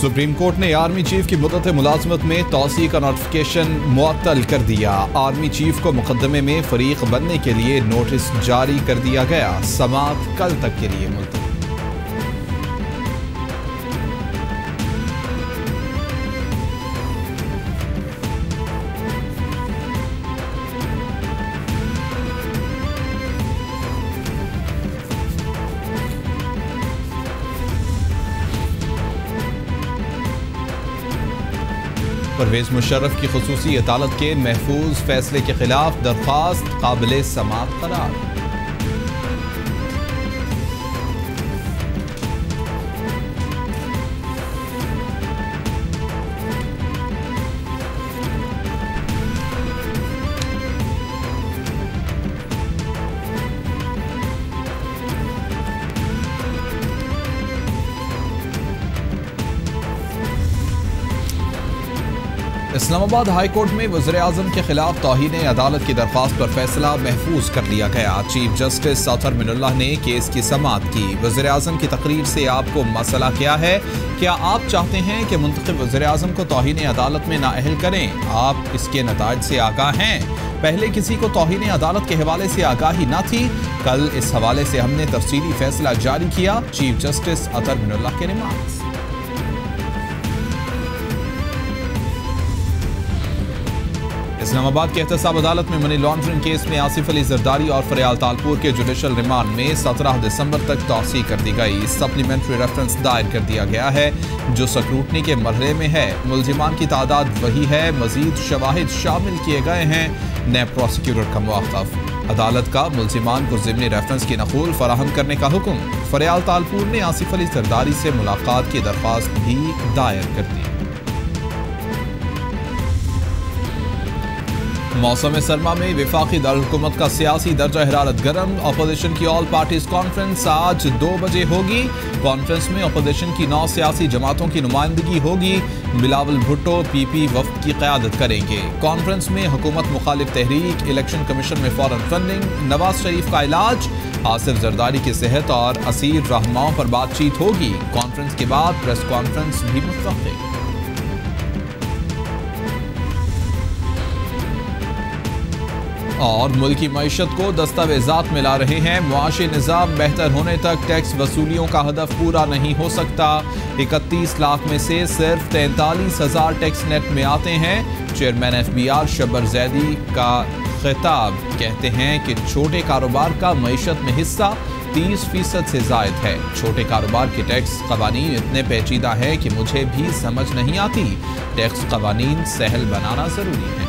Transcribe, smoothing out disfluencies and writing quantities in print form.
Supreme court ने army chief की मुद्दत मुलाजमत में तौसी का नोटिफिकेशन मुअत्तल कर दिया। आर्मी चीफ को मुकदमे में फरीक बनने के लिए नोटिस जारी कर दिया गया। समाअत कल तक के लिए मुलतवी। परवेज मुशर्रफ की खुसूसी अदालत के महफूज फैसले के खिलाफ दरख्वास्त काबिले समाअत करार। इस्लामाबाद हाई कोर्ट में वज़ीर-ए-आज़म के खिलाफ तौहीन अदालत की दरख्वास्त पर फैसला महफूज कर लिया गया। चीफ जस्टिस अतहर मिनुल्लाह ने केस की समाअत की। वज़ीर-ए-आज़म की तकरीर से आपको मसला क्या है? क्या आप चाहते हैं कि मुंतखब वज़ीर-ए-आज़म को तौहीन अदालत में नाअहल करें? आप इसके नताइज से आगाह हैं? पहले किसी को तौहीन अदालत के हवाले से आगाही न थी? कल इस हवाले से हमने तफसीली फैसला जारी किया। चीफ जस्टिस अतहर मिनुल्लाह के रिमार्क्स। इस्लामाबाद के एहतसाब अदालत में मनी लॉन्ड्रिंग केस में आसिफ अली जरदारी और फरियाल तालपुर के जुडिशल रिमांड में 17 दिसंबर तक तौसी कर दी गई। सप्लीमेंट्री रेफरेंस दायर कर दिया गया है जो स्क्रूटनी के मरहले में है। मुल्जिमान की तादाद वही है, मजीद शवाहिद शामिल किए गए हैं। नैब प्रोसिक्यूटर का मौक़िफ़। अदालत का मुल्जिमान को ज़िम्नी रेफरेंस की नक़ूल फराहम करने का हुक्म। फरियाल तालपुर ने आसिफ अली जरदारी से मुलाकात की दरख्वास्त भी दायर कर दी। मौसम सरमा में विफाकी दारुल-हुकूमत का सियासी दर्जा हरारत गर्म। अपोजिशन की ऑल पार्टीज कॉन्फ्रेंस आज 2 बजे होगी। कॉन्फ्रेंस में अपोजिशन की 9 सियासी जमातों की नुमाइंदगी होगी। बिलावल भुट्टो PP वफ्द की क़यादत करेंगे। कॉन्फ्रेंस में हुकूमत मुखालिफ तहरीक, इलेक्शन कमीशन में फौरन फंडिंग, नवाज शरीफ का इलाज, आसिफ जरदारी की सेहत और असीर रहनुमाओं पर बातचीत होगी। कॉन्फ्रेंस के बाद प्रेस कॉन्फ्रेंस भी मुतवक्किल। और मुल्की मईशत को दस्तावेजात मिला रहे हैं। मुआशी निज़ाम बेहतर होने तक टैक्स वसूलियों का हदफ पूरा नहीं हो सकता। 31 लाख में से सिर्फ 43,000 टैक्स नेट में आते हैं। चेयरमैन FBR शब्बर जैदी का खिताब। कहते हैं कि छोटे कारोबार का मईशत में हिस्सा 30% से ज़ायद है। छोटे कारोबार के टैक्स कवानीन इतने पेचीदा हैं कि मुझे भी समझ नहीं आती। टैक्स कवानीन सहल बनाना ज़रूरी है।